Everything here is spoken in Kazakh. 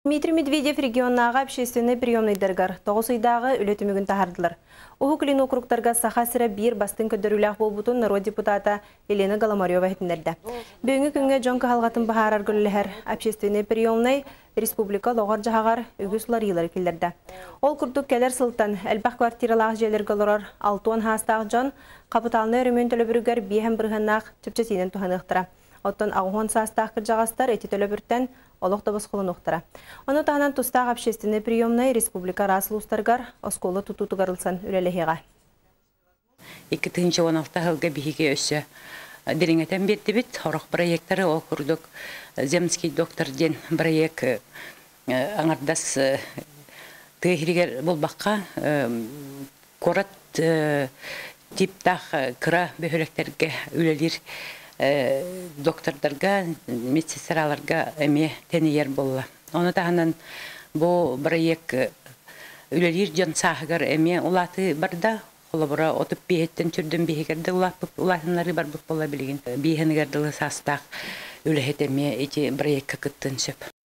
Дмитрий Медведев регионнағы общественный приемныйдыргар, тоғысыйдағы үлетімігін тахардылар. Уху клин округтарға саха-сірі бір бастың көдірілях болбутын народ депутата Елена Голомарева хетінерді. Бүйінгі күнге жон қағалғатын бағарар гүлілер общественный приемный республика лоғар жағағар үгіс ларилар келдерді. Ол күрдік келер сылтан әлбақ квартиралағы желер ғылырар 6 хастағы жон қапыталыны өрімен төлі бүрігер бейхен бірғаннақ түпчесінен тұханықтыра. Оттан ағуын састақ кіржағастар әті төлі бүрттен олық табыс құлын ұқтыра. Оны тағынан тұстақ общественный приемный республика расыл ұстарғар осколы тұтутығарылсан үлеліғеға. 2016 жылғы бейге өсі дереңетен бетті бет, орық проекттары ол күрдік земский доктор ден проект аңардас түйірігер бұл баққа корат типтақ кыра бөхіректерге үлелер доктордарға, медсестраларға әме тәнейер болла. Оны тағынан бұл проект үлелер жон сағығар әме ұлаты барда, қолабыра отып бейеттен түрден бейгерді ұлатынлары бар бұқ бола білген. Бейгенігерділі састақ үләхет әме әте проектқа күттін сөп.